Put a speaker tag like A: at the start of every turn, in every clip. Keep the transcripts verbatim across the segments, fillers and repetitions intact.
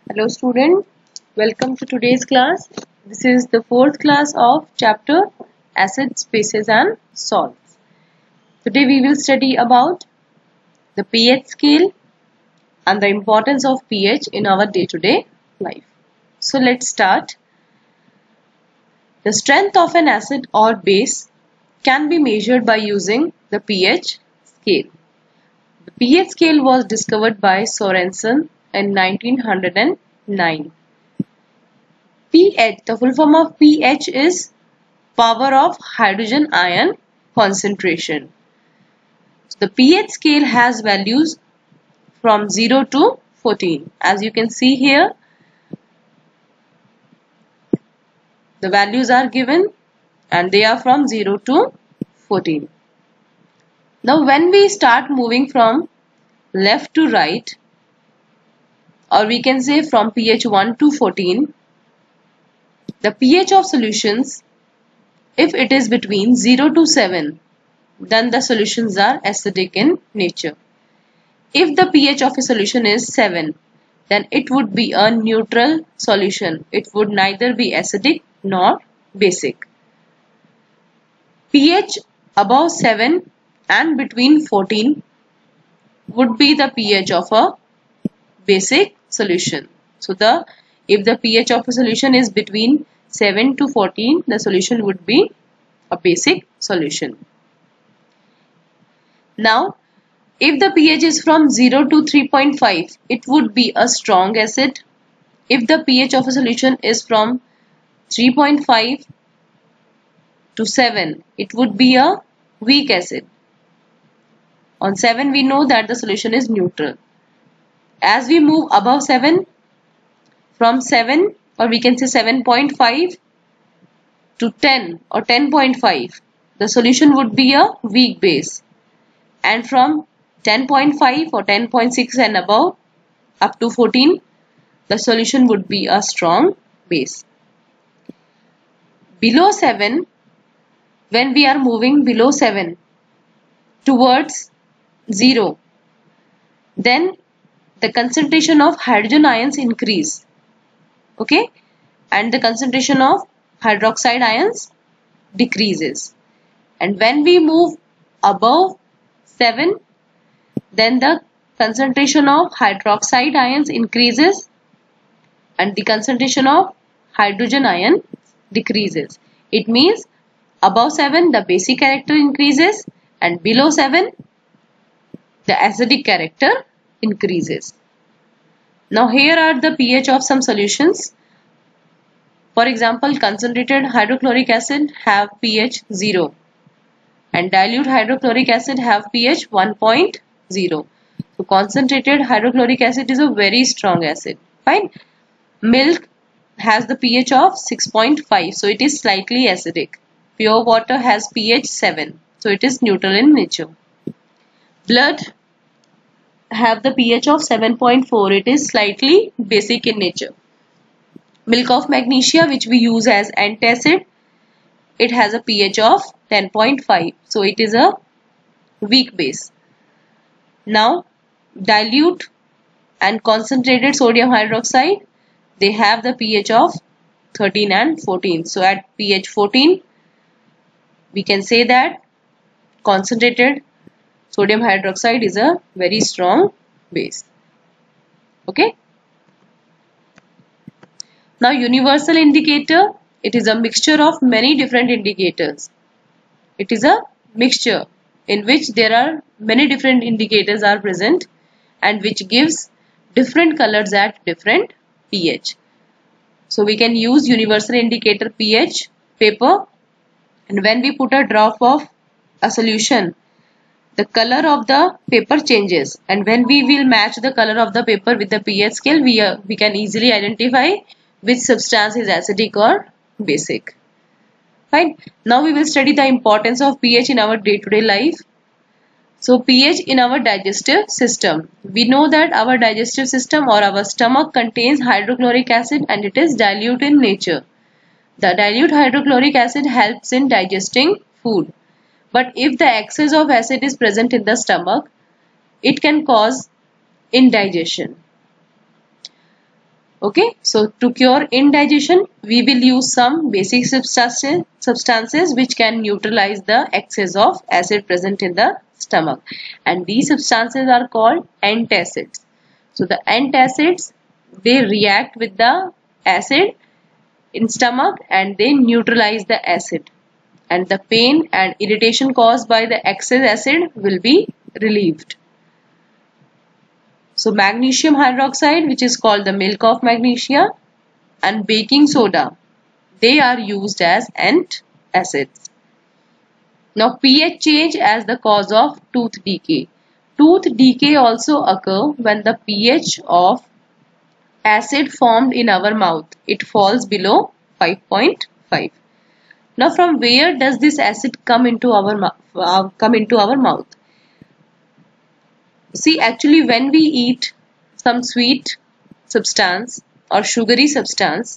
A: Hello student, welcome to today's class. This is the fourth class of chapter Acids, Bases and Salts. Today we will study about the pH scale and the importance of pH in our day-to-day life. So let's start. The strength of an acid or base can be measured by using the pH scale. The pH scale was discovered by Sorensen in nineteen oh nine. pH, the full form of pH is power of hydrogen ion concentration. So the pH scale has values from zero to fourteen. As you can see here, the values are given and they are from zero to fourteen. Now when we start moving from left to right, or we can say from pH one to fourteen, the pH of solutions, if it is between zero to seven, then the solutions are acidic in nature. If the pH of a solution is seven, then it would be a neutral solution. It would neither be acidic nor basic. pH above seven and between fourteen would be the pH of a basic solution. So the if the pH of a solution is between seven to fourteen, the solution would be a basic solution. Now, if the pH is from zero to three point five, it would be a strong acid. If the pH of a solution is from three point five to seven, it would be a weak acid. On seven, we know that the solution is neutral. As we move above seven, from seven, or we can say seven point five to ten or ten point five, the solution would be a weak base. And from ten point five or ten point six and above up to fourteen, the solution would be a strong base. Below seven, when we are moving below seven towards zero, then the concentration of hydrogen ions increase, okay, and the concentration of hydroxide ions decreases. And when we move above seven, then the concentration of hydroxide ions increases and the concentration of hydrogen ion decreases. It means above seven the basic character increases and below seven the acidic character increases. Now here are the pH of some solutions. For example, concentrated hydrochloric acid have pH zero and dilute hydrochloric acid have pH one point zero. So concentrated hydrochloric acid is a very strong acid. Fine. Milk has the pH of six point five, so it is slightly acidic. Pure water has pH seven, so it is neutral in nature. Blood have the pH of seven point four, it is slightly basic in nature. Milk of magnesia, which we use as antacid, it has a pH of ten point five, so it is a weak base. Now dilute and concentrated sodium hydroxide, they have the pH of thirteen and fourteen. So at pH fourteen, we can say that concentrated sodium hydroxide is a very strong base. Okay. Now universal indicator, it is a mixture of many different indicators. It is a mixture in which there are many different indicators are present and which gives different colors at different pH. So we can use universal indicator pH paper, and when we put a drop of a solution, the color of the paper changes, and when we will match the color of the paper with the pH scale, we, uh, we can easily identify which substance is acidic or basic. Fine. Now we will study the importance of pH in our day-to-day life. So pH in our digestive system. We know that our digestive system or our stomach contains hydrochloric acid and it is dilute in nature. The dilute hydrochloric acid helps in digesting food. But if the excess of acid is present in the stomach, it can cause indigestion. Okay, so to cure indigestion, we will use some basic substances, substances which can neutralize the excess of acid present in the stomach, and these substances are called antacids. So the antacids, they react with the acid in stomach and they neutralize the acid, and the pain and irritation caused by the excess acid will be relieved. So magnesium hydroxide, which is called the milk of magnesia, and baking soda, they are used as antacids. Now pH change as the cause of tooth decay. Tooth decay also occur when the pH of acid formed in our mouth, it falls below five point five. Now from where does this acid come into our uh, come into our mouth? See, actually when we eat some sweet substance or sugary substance,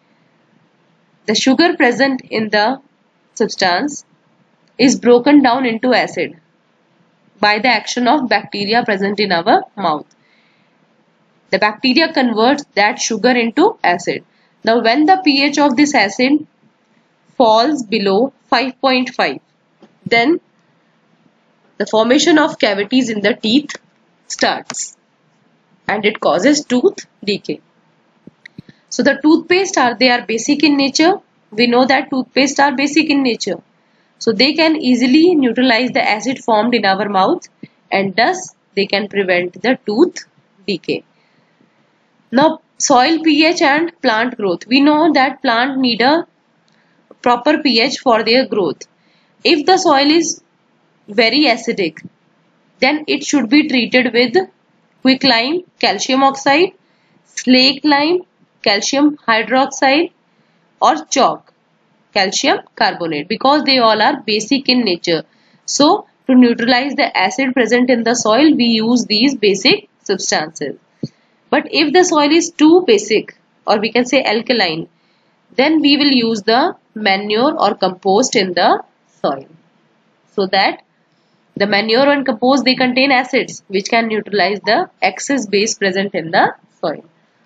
A: the sugar present in the substance is broken down into acid by the action of bacteria present in our mouth. The bacteria converts that sugar into acid. Now when the pH of this acid falls below five point five, then the formation of cavities in the teeth starts and it causes tooth decay. So the toothpaste are they are basic in nature. We know that toothpaste are basic in nature. So they can easily neutralize the acid formed in our mouth, and thus they can prevent the tooth decay. Now soil pH and plant growth. We know that plant need a proper pH for their growth. If the soil is very acidic, then it should be treated with quicklime, calcium oxide, slaked lime, calcium hydroxide, or chalk, calcium carbonate, because they all are basic in nature. So to neutralize the acid present in the soil, we use these basic substances. But if the soil is too basic, or we can say alkaline, then we will use the manure or compost in the soil, so that the manure and compost, they contain acids which can neutralize the excess base present in the soil.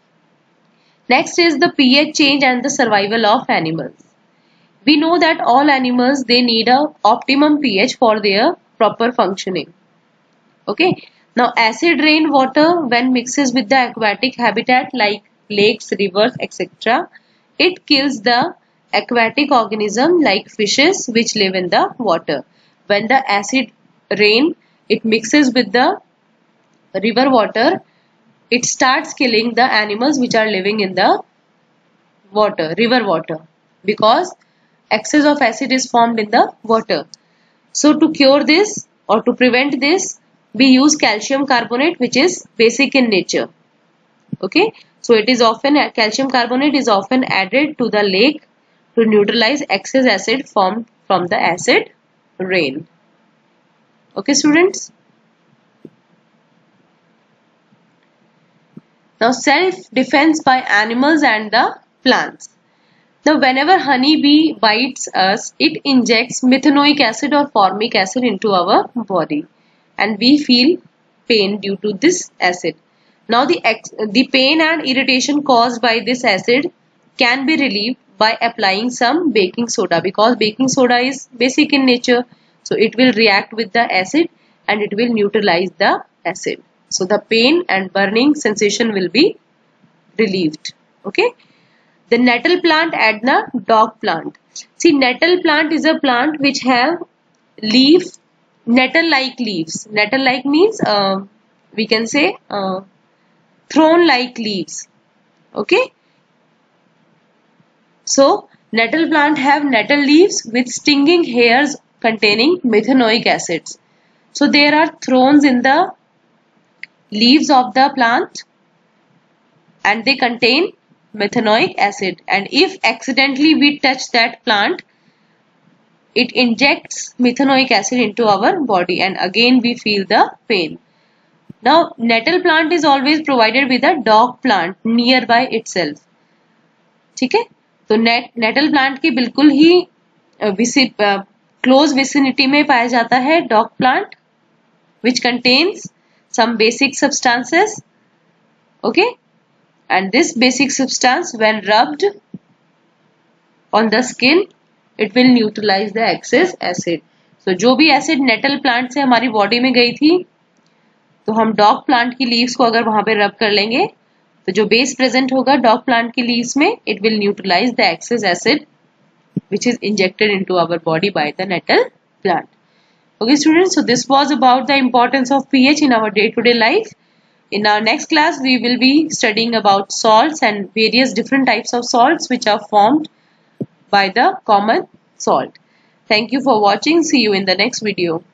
A: Next is the pH change and the survival of animals. We know that all animals, they need a optimum pH for their proper functioning. Okay. Now acid rain water, when mixes with the aquatic habitat like lakes, rivers, et cetera, it kills the aquatic organism like fishes which live in the water. When the acid rain, it mixes with the river water, it starts killing the animals which are living in the water, river water, because excess of acid is formed in the water. So to cure this or to prevent this, we use calcium carbonate, which is basic in nature. Okay, so it is often calcium carbonate is often added to the lake to neutralize excess acid formed from the acid rain. Okay, students. Now self-defense by animals and the plants. Now whenever honey bee bites us, it injects methanoic acid or formic acid into our body, and we feel pain due to this acid. Now the, the pain and irritation caused by this acid can be relieved by applying some baking soda, because baking soda is basic in nature. So it will react with the acid and it will neutralize the acid. So the pain and burning sensation will be relieved. Okay. The nettle plant and the dog plant. See, nettle plant is a plant which have leaf, nettle-like leaves. Nettle-like means uh, we can say uh, thorn-like leaves. Okay. So nettle plant have nettle leaves with stinging hairs containing methanoic acids. So there are thorns in the leaves of the plant and they contain methanoic acid, and if accidentally we touch that plant, it injects methanoic acid into our body and again we feel the pain. Now nettle plant is always provided with a dog plant nearby itself. ठीक है, तो net nettle plant के बिल्कुल ही uh, close vicinity में पाया जाता है dog plant, which contains some basic substances. Okay. and this basic substance when rubbed on the skin it will neutralize the excess acid. So जो भी acid nettle plant से हमारी body में गई थी तो हम डॉग प्लांट की लीव्स को अगर वहां पे रब कर लेंगे तो जो बेस प्रेजेंट होगा डॉग प्लांट की लीव्स में it will neutralize the excess acid which is injected into our body by the nettle plant. Okay students, so this was about the importance of pH in our day-to-day life. In our next class we will be studying about salts and various different types of salts which are formed by the common salt. Thank you for watching. See you in the next video.